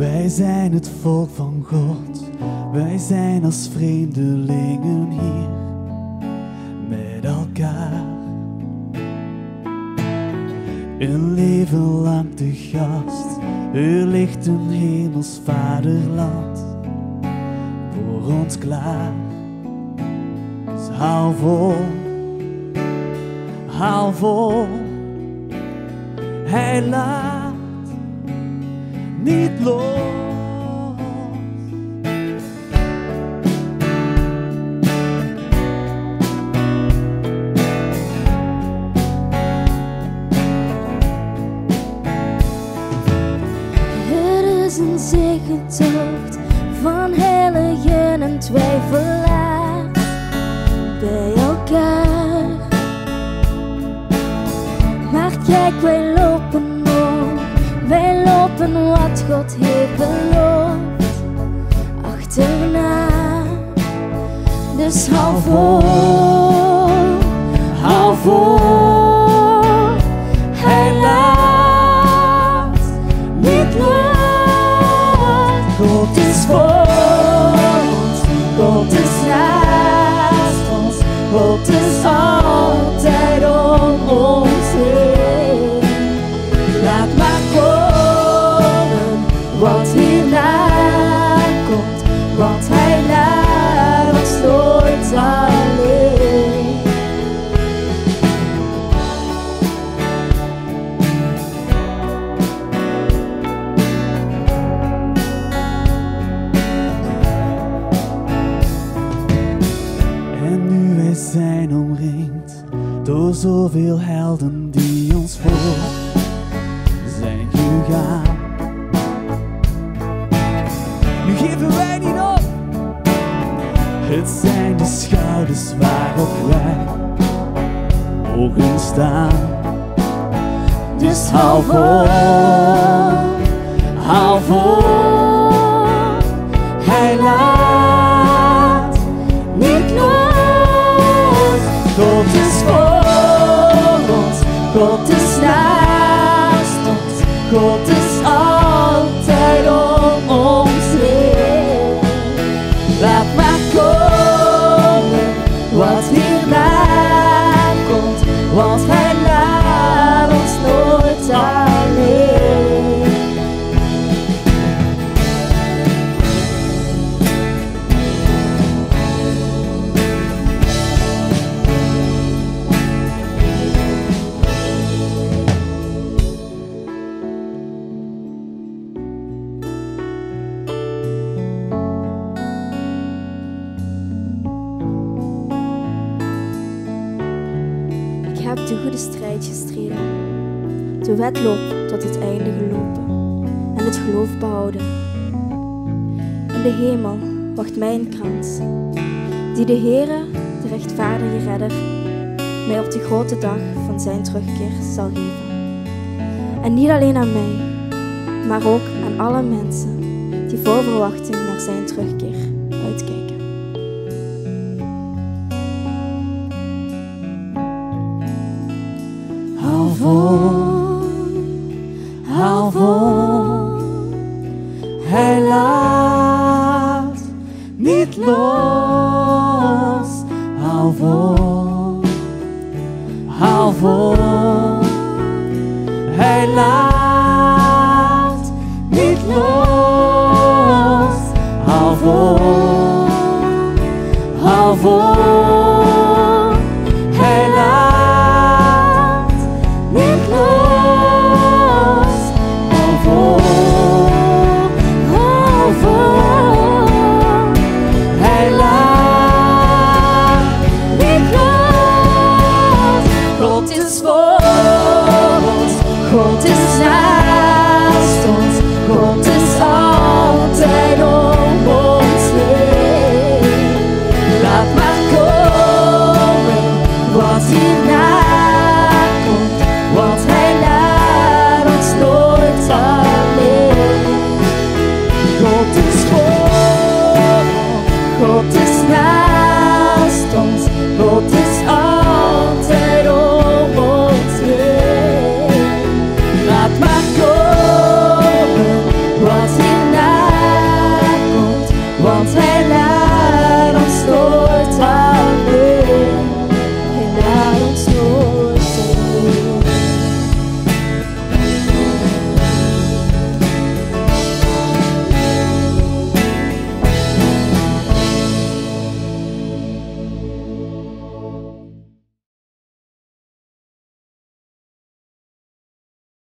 Wij zijn het volk van God, wij zijn als vreemdelingen hier met elkaar. Een leven lang te gast, er ligt een hemels vaderland voor ons klaar. Dus hou vol, hij laat niet los. Het is een zegentocht van heiligen en twijfelaars bij elkaar. Maar kijk, wij lopen op, wij lopen wat God heeft beloofd achterna. Dus hou vol, hij laat niet los. God is voor ons, God is naast ons, God is altijd om ons heen. Laat maar komen wat hierna komt, want hij laat ons nooit alleen. En nu wij zijn omringd door zoveel helden die ons voor zijn gegaan. Nu geven wij niet op, het zijn de schouders waarop wij mogen staan. Dus hou vol, hij laat niet los. God is voor ons, God is naast ons, God is altijd om ons heen. Laat maar komen wat hierna komt, want hij laat ons nooit alleen. Ik heb de goede strijd gestreden, de wedloop tot het einde gelopen en het geloof behouden. In de hemel wacht mij een krans, die de Heere, de rechtvaardige redder, mij op de grote dag van zijn terugkeer zal geven. En niet alleen aan mij, maar ook aan alle mensen die vol verwachting naar zijn terugkeer uitkijken. Hou vol, hij laat niet los. Hou vol, hij laat niet los. Hou vol, hij laat niet los. Hou vol, hij laat niet los. God is voor ons, God is naast ons, God is altijd om ons heen. Laat maar komen wat hierna komt, want hij laat ons nooit alleen. God is voor ons, God is naast ons, God is altijd om ons want hij